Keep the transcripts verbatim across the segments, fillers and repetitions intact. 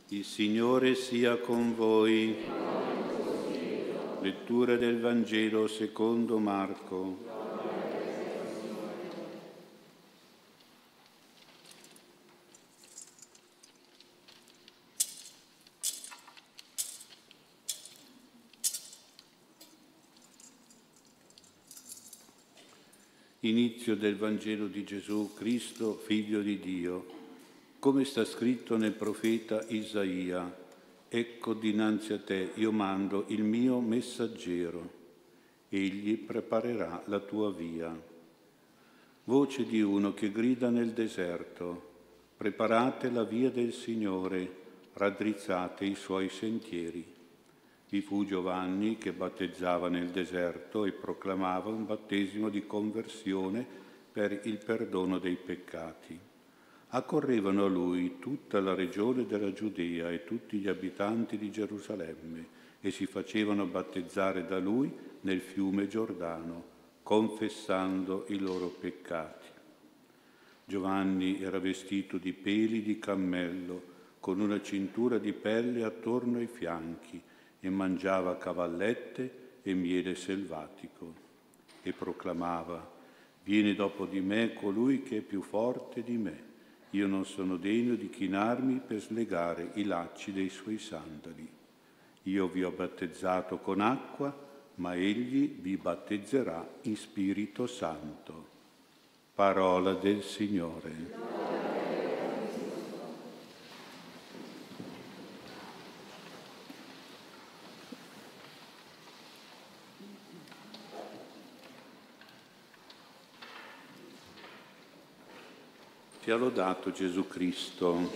Il Signore sia con voi. Lettura del Vangelo secondo Marco. Inizio del Vangelo di Gesù Cristo, Figlio di Dio. Come sta scritto nel profeta Isaia: ecco dinanzi a te io mando il mio messaggero, egli preparerà la tua via. Voce di uno che grida nel deserto: preparate la via del Signore, raddrizzate i suoi sentieri. Vi fu Giovanni che battezzava nel deserto e proclamava un battesimo di conversione per il perdono dei peccati. Accorrevano a lui tutta la regione della Giudea e tutti gli abitanti di Gerusalemme e si facevano battezzare da lui nel fiume Giordano, confessando i loro peccati. Giovanni era vestito di peli di cammello, con una cintura di pelle attorno ai fianchi, e mangiava cavallette e miele selvatico, e proclamava: viene dopo di me colui che è più forte di me. Io non sono degno di chinarmi per slegare i lacci dei suoi sandali. Io vi ho battezzato con acqua, ma egli vi battezzerà in Spirito Santo. Parola del Signore. Sia lodato Gesù Cristo.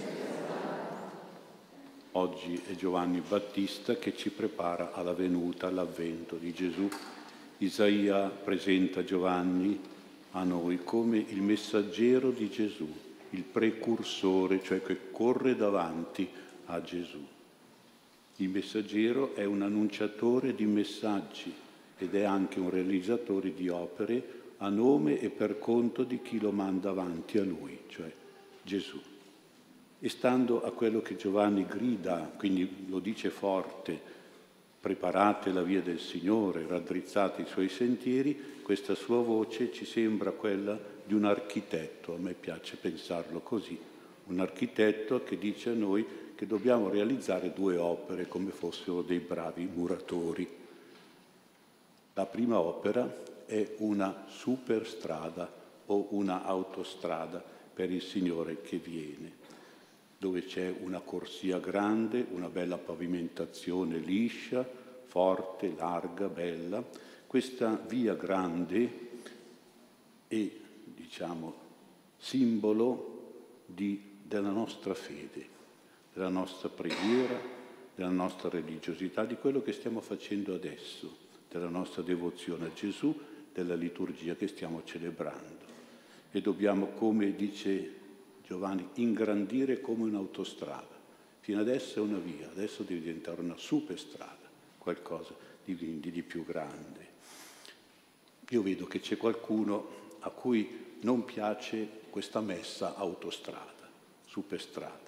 Oggi è Giovanni Battista che ci prepara alla venuta, all'avvento di Gesù. Isaia presenta Giovanni a noi come il messaggero di Gesù, il precursore, cioè che corre davanti a Gesù. Il messaggero è un annunciatore di messaggi ed è anche un realizzatore di opere a nome e per conto di chi lo manda avanti a lui, cioè Gesù. E stando a quello che Giovanni grida, quindi lo dice forte: preparate la via del Signore, raddrizzate i suoi sentieri, questa sua voce ci sembra quella di un architetto, a me piace pensarlo così, un architetto che dice a noi che dobbiamo realizzare due opere come fossero dei bravi muratori. La prima opera è una superstrada o una autostrada per il Signore che viene, dove c'è una corsia grande, una bella pavimentazione liscia, forte, larga, bella. Questa via grande è, diciamo, simbolo di, della nostra fede, della nostra preghiera, della nostra religiosità, di quello che stiamo facendo adesso, della nostra devozione a Gesù, della liturgia che stiamo celebrando. E dobbiamo, come dice Giovanni, ingrandire come un'autostrada. Fino adesso è una via, adesso deve diventare una superstrada, qualcosa di, di più grande. Io vedo che c'è qualcuno a cui non piace questa messa autostrada, superstrada.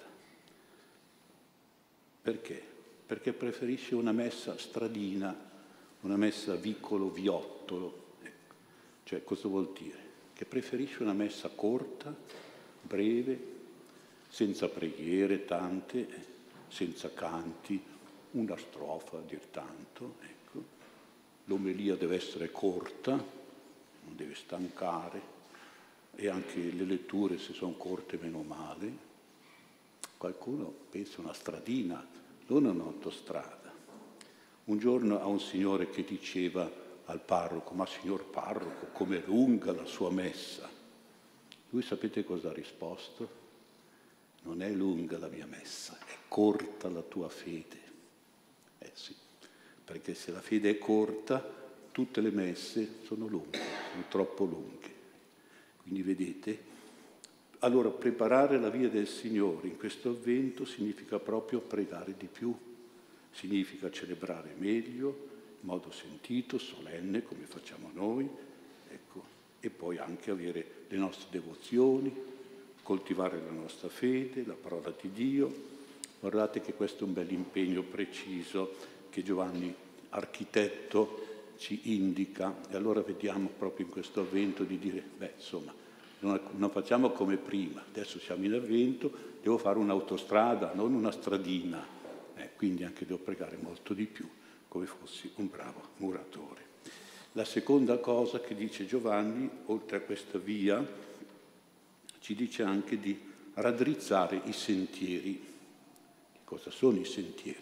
Perché? Perché preferisce una messa stradina, una messa vicolo, viottolo. Ecco. Cioè, cosa vuol dire? Che preferisce una messa corta, breve, senza preghiere tante, senza canti, una strofa a dir tanto. Ecco. L'omelia deve essere corta, non deve stancare, e anche le letture, se sono corte, meno male. Qualcuno pensa una stradina, non un'autostrada. Un giorno a un signore che diceva al parroco: ma signor parroco, com'è lunga la sua messa? Lui sapete cosa ha risposto? Non è lunga la mia messa, è corta la tua fede. Eh sì, perché se la fede è corta, tutte le messe sono lunghe, sono troppo lunghe. Quindi vedete, allora preparare la via del Signore in questo avvento significa proprio pregare di più, significa celebrare meglio, in modo sentito, solenne, come facciamo noi, ecco, e poi anche avere le nostre devozioni, coltivare la nostra fede, la parola di Dio, Guardate che questo è un bel impegno preciso che Giovanni, architetto, ci indica, e allora vediamo proprio in questo avvento di dire, beh, insomma, non, non facciamo come prima, adesso siamo in avvento, devo fare un'autostrada, non una stradina, eh, quindi anche devo pregare molto di più, come fossi un bravo muratore. La seconda cosa che dice Giovanni, oltre a questa via, ci dice anche di raddrizzare i sentieri. Cosa sono i sentieri?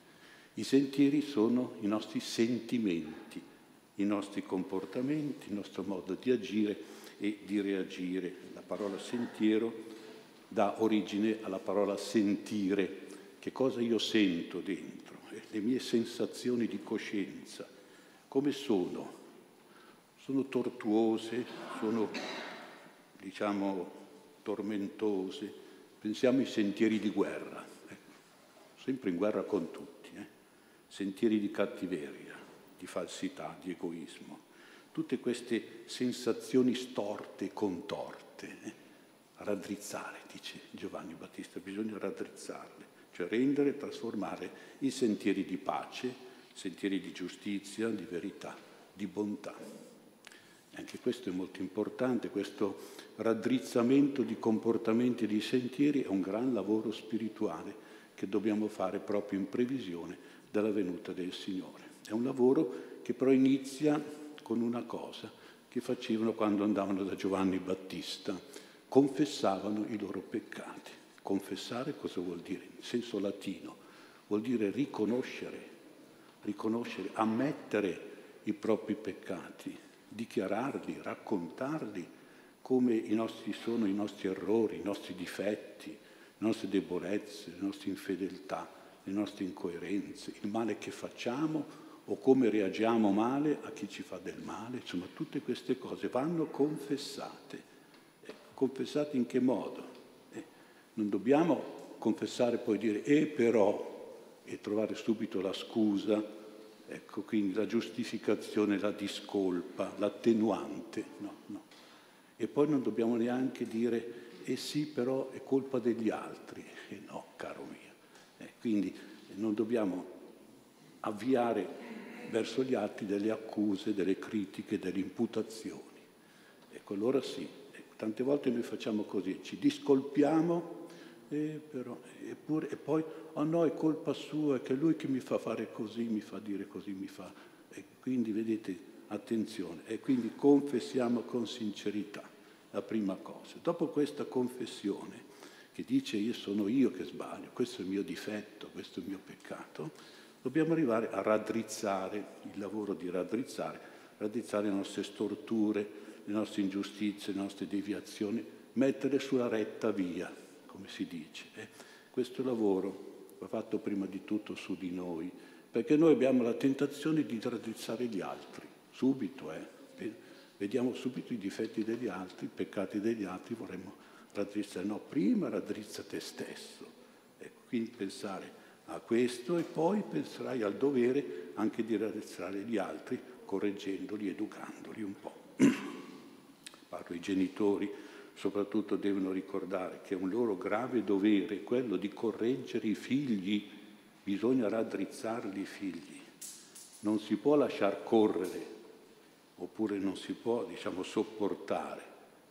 I sentieri sono i nostri sentimenti, i nostri comportamenti, il nostro modo di agire e di reagire. La parola sentiero dà origine alla parola sentire. Che cosa io sento dentro? Le mie sensazioni di coscienza. Come sono? Sono tortuose, sono, diciamo, tormentose. Pensiamo ai sentieri di guerra, ecco. Sempre in guerra con tutti. Sentieri di cattiveria, di falsità, di egoismo, tutte queste sensazioni storte e contorte, eh? raddrizzare, dice Giovanni Battista, bisogna raddrizzarle, cioè rendere e trasformare i sentieri di pace, sentieri di giustizia, di verità, di bontà. E anche questo è molto importante, questo raddrizzamento di comportamenti e di sentieri è un gran lavoro spirituale che dobbiamo fare proprio in previsione dalla venuta del Signore. È un lavoro che però inizia con una cosa che facevano quando andavano da Giovanni Battista, confessavano i loro peccati. Confessare cosa vuol dire? In senso latino, vuol dire riconoscere, riconoscere, ammettere i propri peccati, dichiararli, raccontarli come i nostri sono i nostri errori, i nostri difetti, le nostre debolezze, le nostre infedeltà, le nostre incoerenze, il male che facciamo o come reagiamo male a chi ci fa del male, insomma tutte queste cose vanno confessate. Eh, confessate in che modo? Eh, non dobbiamo confessare poi dire e però e trovare subito la scusa, ecco, quindi la giustificazione, la discolpa, l'attenuante, no, no. E poi non dobbiamo neanche dire e sì però è colpa degli altri, e no, caro mio. Quindi non dobbiamo avviare verso gli altri delle accuse, delle critiche, delle imputazioni. Ecco, allora sì, ecco, tante volte noi facciamo così, ci discolpiamo, eh, però, eppure, e poi, oh no, è colpa sua, è che è lui che mi fa fare così, mi fa dire così, mi fa... E quindi, vedete, attenzione, e quindi confessiamo con sincerità, la prima cosa. Dopo questa confessione, che dice io sono io che sbaglio, questo è il mio difetto, questo è il mio peccato, dobbiamo arrivare a raddrizzare, il lavoro di raddrizzare, raddrizzare le nostre storture, le nostre ingiustizie, le nostre deviazioni, mettere sulla retta via, come si dice. Eh? Questo lavoro va fatto prima di tutto su di noi, perché noi abbiamo la tentazione di raddrizzare gli altri, subito, eh? Vediamo subito i difetti degli altri, i peccati degli altri, vorremmo raddrizzare, no, prima raddrizza te stesso. Ecco, quindi pensare a questo e poi penserai al dovere anche di raddrizzare gli altri, correggendoli, educandoli un po'. Parlo ai genitori, soprattutto devono ricordare che è un loro grave dovere quello di correggere i figli, bisogna raddrizzarli i figli. Non si può lasciar correre, oppure non si può, diciamo, sopportare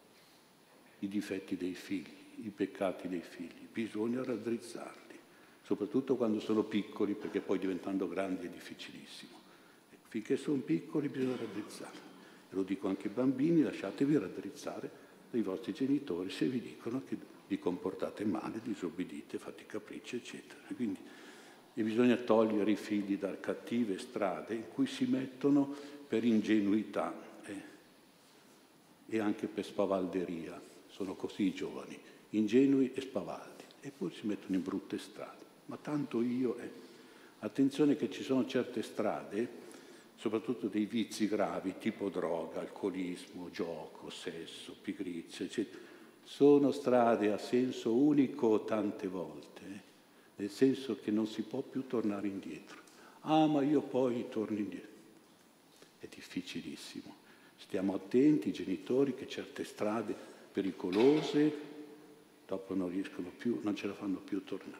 i difetti dei figli, i peccati dei figli, bisogna raddrizzarli, soprattutto quando sono piccoli, perché poi diventando grandi è difficilissimo. Finché sono piccoli bisogna raddrizzarli. E lo dico anche ai bambini, lasciatevi raddrizzare dai vostri genitori se vi dicono che vi comportate male, disobbedite, fate capricci, eccetera. Quindi e bisogna togliere i figli da cattive strade in cui si mettono per ingenuità eh, e anche per spavalderia. Sono così i giovani, ingenui e spavaldi, e poi si mettono in brutte strade. Ma tanto io... Eh. Attenzione che ci sono certe strade, soprattutto dei vizi gravi, tipo droga, alcolismo, gioco, sesso, pigrizia, eccetera. Sono strade a senso unico tante volte, eh. Nel senso che non si può più tornare indietro. Ah, ma io poi torno indietro. È difficilissimo. Stiamo attenti, genitori, che certe strade pericolose, dopo non riescono più, non ce la fanno più tornare.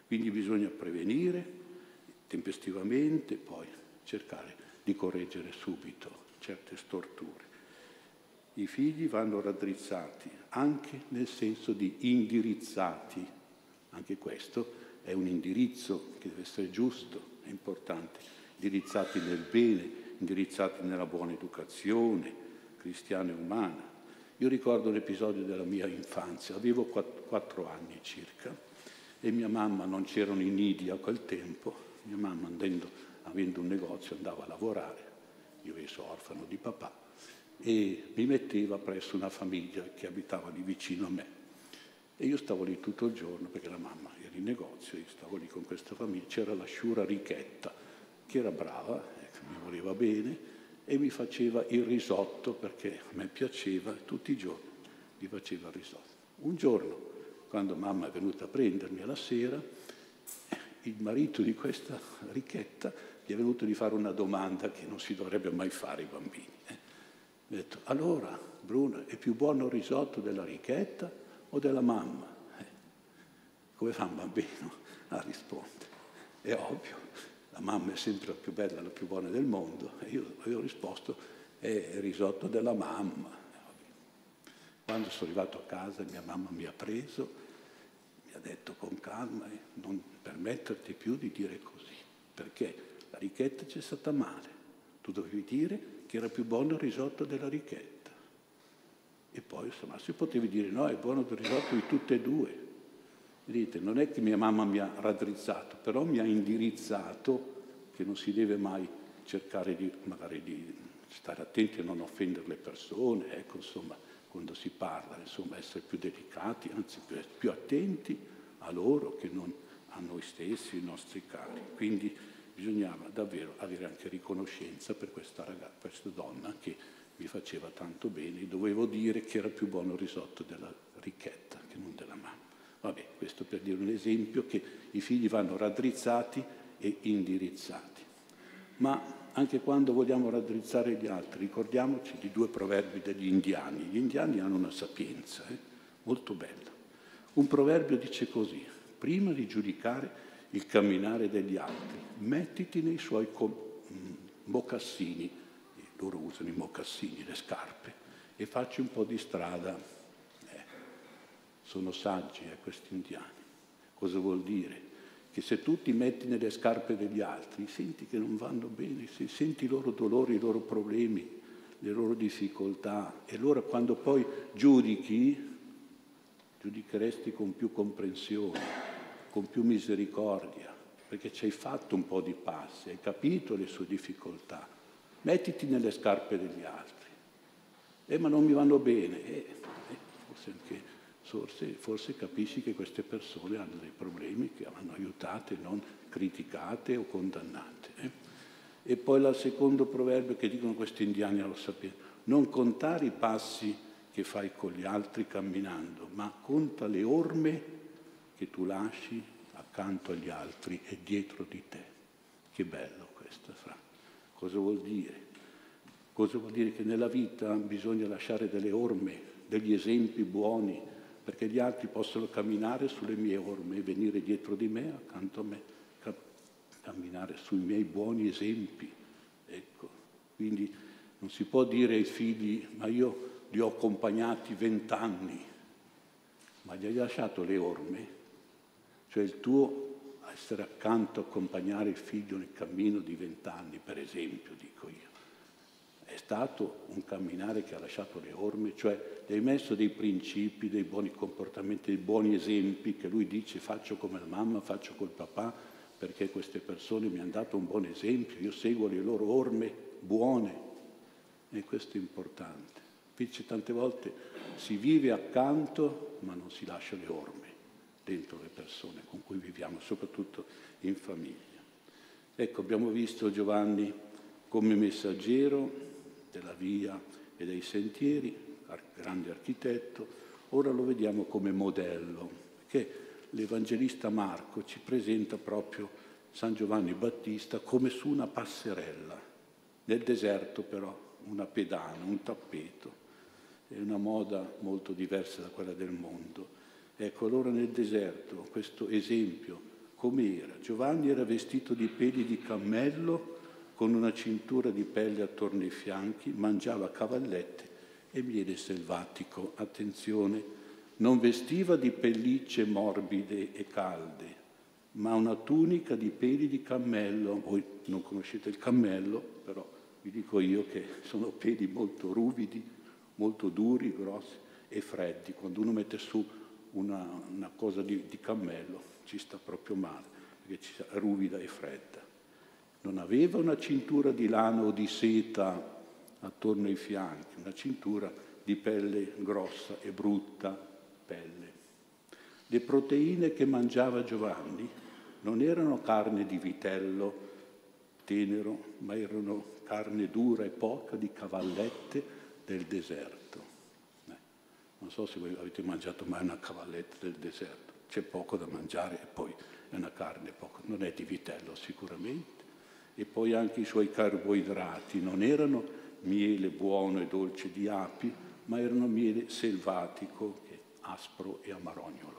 Quindi bisogna prevenire tempestivamente, poi cercare di correggere subito certe storture. I figli vanno raddrizzati anche nel senso di indirizzati. Anche questo è un indirizzo che deve essere giusto, è importante. Indirizzati nel bene, indirizzati nella buona educazione cristiana e umana. Io ricordo l'episodio della mia infanzia, avevo quattro anni circa e mia mamma, non c'erano i nidi a quel tempo, mia mamma andando, avendo un negozio andava a lavorare, io ero orfano di papà, e mi metteva presso una famiglia che abitava lì vicino a me. E io stavo lì tutto il giorno perché la mamma era in negozio, io stavo lì con questa famiglia, c'era la sciura Richetta che era brava, ecco, mi voleva bene e mi faceva il risotto perché a me piaceva, tutti i giorni mi faceva il risotto. Un giorno, quando mamma è venuta a prendermi alla sera, il marito di questa Richetta gli è venuto di fare una domanda che non si dovrebbe mai fare ai bambini. Eh. Mi ha detto, allora Bruno, è più buono il risotto della Richetta o della mamma? Eh. Come fa un bambino a rispondere? È ovvio, la mamma è sempre la più bella, la più buona del mondo. E io avevo risposto, è il risotto della mamma. Quando sono arrivato a casa mia mamma mi ha preso, mi ha detto con calma, eh, non permetterti più di dire così, perché la Richetta c'è stata male. Tu dovevi dire che era più buono il risotto della Richetta. E poi, insomma, se potevi dire no, è buono il risotto di tutte e due. Vedete, non è che mia mamma mi ha raddrizzato, però mi ha indirizzato che non si deve mai cercare di, magari di stare attenti a non offendere le persone, ecco, insomma, quando si parla, insomma, essere più delicati, anzi più, più attenti a loro che non a noi stessi, ai nostri cari. Quindi bisognava davvero avere anche riconoscenza per questa ragazza, questa donna che mi faceva tanto bene, dovevo dire che era più buono il risotto della Richetta che non della mamma. Vabbè, questo per dire un esempio che i figli vanno raddrizzati e indirizzati. Ma anche quando vogliamo raddrizzare gli altri, ricordiamoci di due proverbi degli indiani. Gli indiani hanno una sapienza eh, molto bella. Un proverbio dice così, prima di giudicare il camminare degli altri, mettiti nei suoi mocassini, loro usano i mocassini, le scarpe, e facci un po' di strada. Eh, sono saggi eh, questi indiani. Cosa vuol dire? Che se tu ti metti nelle scarpe degli altri, senti che non vanno bene, senti i loro dolori, i loro problemi, le loro difficoltà, e allora quando poi giudichi, giudicheresti con più comprensione, con più misericordia, perché ci hai fatto un po' di passi, hai capito le sue difficoltà. Mettiti nelle scarpe degli altri. Eh, ma non mi vanno bene. Eh, eh, forse, anche, forse, forse capisci che queste persone hanno dei problemi che vanno aiutate, non criticate o condannate. Eh. E poi il secondo proverbio che dicono questi indiani, lo sapete, non contare i passi che fai con gli altri camminando, ma conta le orme che tu lasci accanto agli altri e dietro di te. Che bello questo, Fra. Cosa vuol dire? Cosa vuol dire? Che nella vita bisogna lasciare delle orme, degli esempi buoni, perché gli altri possono camminare sulle mie orme e venire dietro di me, accanto a me, camminare sui miei buoni esempi. Ecco. Quindi non si può dire ai figli, ma io li ho accompagnati vent'anni, ma gli hai lasciato le orme, cioè il tuo essere accanto, accompagnare il figlio nel cammino di vent'anni, per esempio, dico io. È stato un camminare che ha lasciato le orme, cioè gli hai messo dei principi, dei buoni comportamenti, dei buoni esempi, che lui dice faccio come la mamma, faccio col papà, perché queste persone mi hanno dato un buon esempio, io seguo le loro orme buone, e questo è importante. Invece tante volte si vive accanto, ma non si lascia le orme dentro le persone con cui viviamo, soprattutto in famiglia. Ecco, abbiamo visto Giovanni come messaggero della via e dei sentieri, grande architetto, ora lo vediamo come modello, perché l'Evangelista Marco ci presenta proprio San Giovanni Battista come su una passerella, nel deserto però una pedana, un tappeto, è una moda molto diversa da quella del mondo. Ecco, allora nel deserto questo esempio com'era. Giovanni era vestito di peli di cammello, con una cintura di pelle attorno ai fianchi, mangiava cavallette e miele selvatico. Attenzione, non vestiva di pellicce morbide e calde, ma una tunica di peli di cammello. Voi non conoscete il cammello, però vi dico io che sono peli molto ruvidi, molto duri, grossi e freddi. Quando uno mette su una, una cosa di, di cammello ci sta proprio male, perché ci è ruvida e fredda. Non aveva una cintura di lana o di seta attorno ai fianchi, una cintura di pelle grossa e brutta pelle. Le proteine che mangiava Giovanni non erano carne di vitello tenero, ma erano carne dura e poca di cavallette del deserto. Eh, non so se voi avete mangiato mai una cavalletta del deserto, c'è poco da mangiare e poi è una carne poco, non è di vitello sicuramente. E poi anche i suoi carboidrati non erano miele buono e dolce di api, ma erano miele selvatico, che è aspro e amarognolo.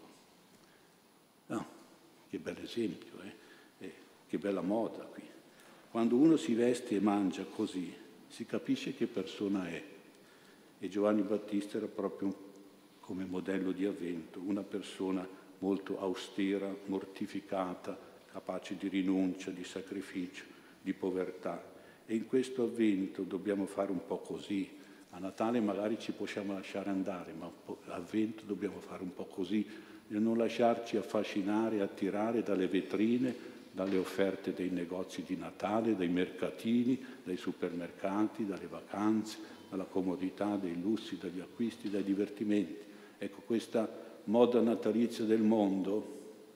No, che bel esempio, eh? Eh, che bella moda qui. Quando uno si veste e mangia così, si capisce che persona è. E Giovanni Battista era proprio come modello di avvento, una persona molto austera, mortificata, capace di rinuncia, di sacrificio, di povertà. E in questo avvento dobbiamo fare un po' così. A Natale magari ci possiamo lasciare andare, ma all'avvento dobbiamo fare un po' così, e non lasciarci affascinare e attirare dalle vetrine, dalle offerte dei negozi di Natale, dai mercatini, dai supermercati, dalle vacanze, dalla comodità, dai lussi, dagli acquisti, dai divertimenti. Ecco, questa moda natalizia del mondo,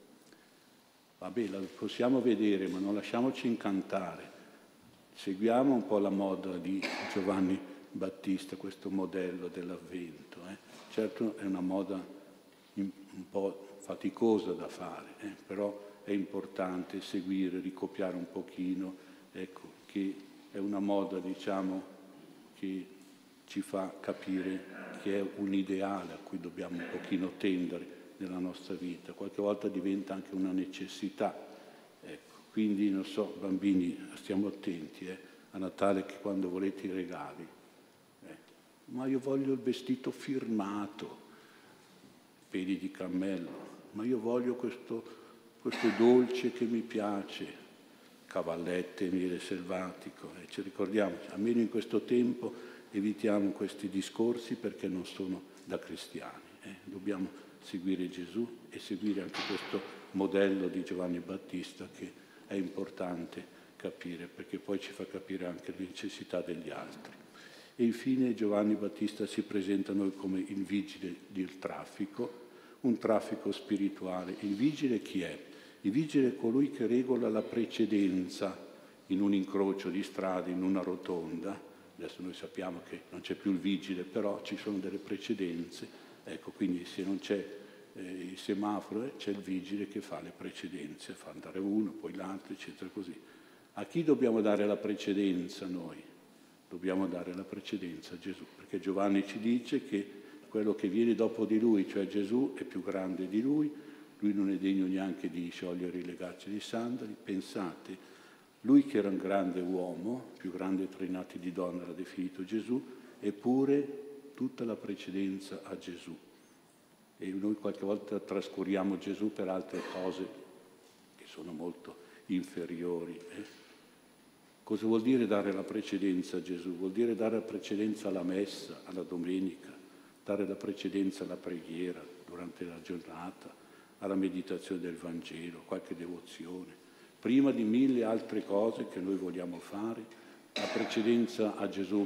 vabbè, la possiamo vedere, ma non lasciamoci incantare. Seguiamo un po' la moda di Giovanni Battista, questo modello dell'avvento. Eh. Certo è una moda un po' faticosa da fare, eh, però è importante seguire, ricopiare un pochino, ecco, che è una moda, diciamo, che ci fa capire che è un ideale a cui dobbiamo un pochino tendere nella nostra vita. Qualche volta diventa anche una necessità. Ecco. Quindi, non so, bambini, stiamo attenti eh, a Natale, che quando volete i regali. Eh. Ma io voglio il vestito firmato, peli di cammello, ma io voglio questo, questo dolce che mi piace, cavallette, miele selvatico. E ci ricordiamo, almeno in questo tempo, evitiamo questi discorsi perché non sono da cristiani. Eh. Dobbiamo seguire Gesù e seguire anche questo modello di Giovanni Battista, che è importante capire, perché poi ci fa capire anche le necessità degli altri. E infine Giovanni Battista si presenta a noi come il vigile del traffico, un traffico spirituale. Il vigile chi è? Il vigile è colui che regola la precedenza in un incrocio di strade, in una rotonda. Adesso noi sappiamo che non c'è più il vigile, però ci sono delle precedenze. Ecco, quindi se non c'è eh, il semaforo, c'è il vigile che fa le precedenze, fa andare uno, poi l'altro, eccetera, così. A chi dobbiamo dare la precedenza noi? Dobbiamo dare la precedenza a Gesù, perché Giovanni ci dice che quello che viene dopo di lui, cioè Gesù, è più grande di lui, lui non è degno neanche di sciogliere i legacci di sandali. Pensate, lui che era un grande uomo, più grande tra i nati di donna, l'ha definito Gesù, eppure tutta la precedenza a Gesù. E noi qualche volta trascuriamo Gesù per altre cose che sono molto inferiori. Eh? Cosa vuol dire dare la precedenza a Gesù? Vuol dire dare la precedenza alla messa, alla domenica, dare la precedenza alla preghiera durante la giornata, alla meditazione del Vangelo, qualche devozione. Prima di mille altre cose che noi vogliamo fare, la precedenza a Gesù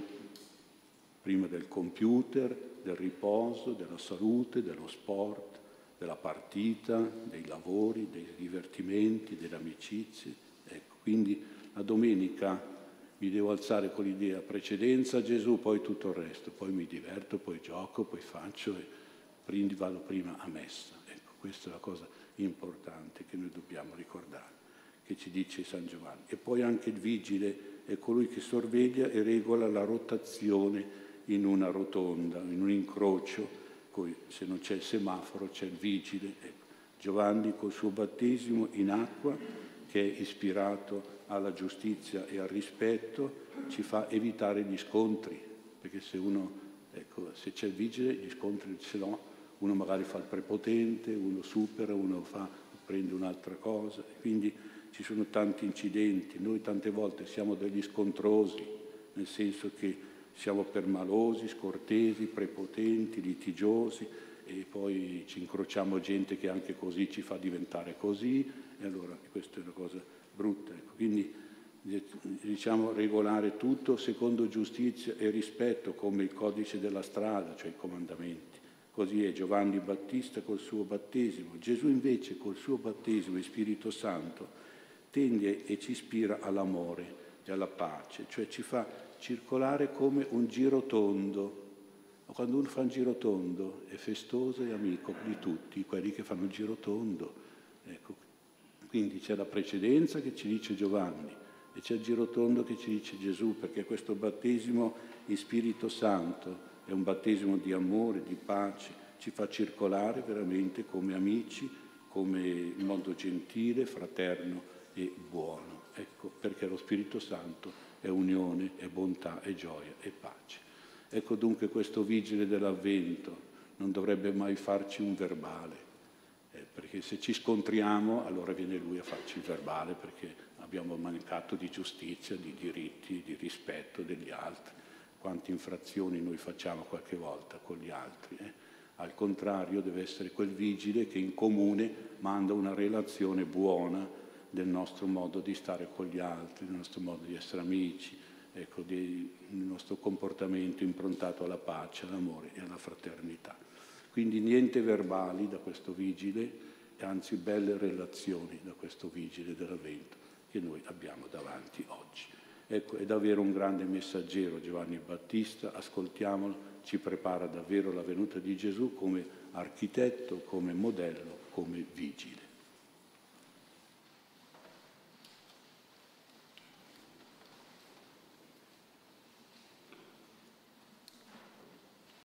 prima del computer, del riposo, della salute, dello sport, della partita, dei lavori, dei divertimenti, delle amicizie. Ecco, quindi la domenica mi devo alzare con l'idea precedenza a Gesù, poi tutto il resto, poi mi diverto, poi gioco, poi faccio e quindi vado prima a messa. Ecco, questa è la cosa importante che noi dobbiamo ricordare, che ci dice San Giovanni. E poi anche il vigile è colui che sorveglia e regola la rotazione in una rotonda, in un incrocio, poi se non c'è il semaforo c'è il vigile. Ecco. Giovanni col suo battesimo in acqua, che è ispirato alla giustizia e al rispetto, ci fa evitare gli scontri, perché se uno, ecco, se c'è il vigile, gli scontri ce l'ho, uno magari fa il prepotente, uno supera, uno fa, prende un'altra cosa, quindi ci sono tanti incidenti. Noi tante volte siamo degli scontrosi, nel senso che siamo permalosi, scortesi, prepotenti, litigiosi, e poi ci incrociamo gente che anche così ci fa diventare così, e allora questa è una cosa brutta. Ecco. Quindi diciamo regolare tutto secondo giustizia e rispetto, come il codice della strada, cioè i comandamenti. Così è Giovanni Battista col suo battesimo. Gesù invece col suo battesimo e Spirito Santo tende e ci ispira all'amore e alla pace, cioè ci fa circolare come un girotondo. Quando uno fa un girotondo è festoso e amico di tutti, quelli che fanno il girotondo. Ecco. Quindi c'è la precedenza che ci dice Giovanni e c'è il girotondo che ci dice Gesù, perché questo battesimo in Spirito Santo è un battesimo di amore, di pace, ci fa circolare veramente come amici, come in modo gentile, fraterno e buono. Ecco, perché lo Spirito Santo è unione, è bontà, è gioia, è pace. Ecco dunque questo vigile dell'Avvento non dovrebbe mai farci un verbale, eh, perché se ci scontriamo allora viene lui a farci il verbale, perché abbiamo mancato di giustizia, di diritti, di rispetto degli altri. Quante infrazioni noi facciamo qualche volta con gli altri. Eh? Al contrario deve essere quel vigile che in comune manda una relazione buona del nostro modo di stare con gli altri, del nostro modo di essere amici, ecco, del nostro comportamento improntato alla pace, all'amore e alla fraternità. Quindi niente verbali da questo vigile, anzi belle relazioni da questo vigile dell'Avvento che noi abbiamo davanti oggi. Ecco, è davvero un grande messaggero Giovanni Battista, ascoltiamolo, ci prepara davvero la venuta di Gesù come architetto, come modello, come vigile.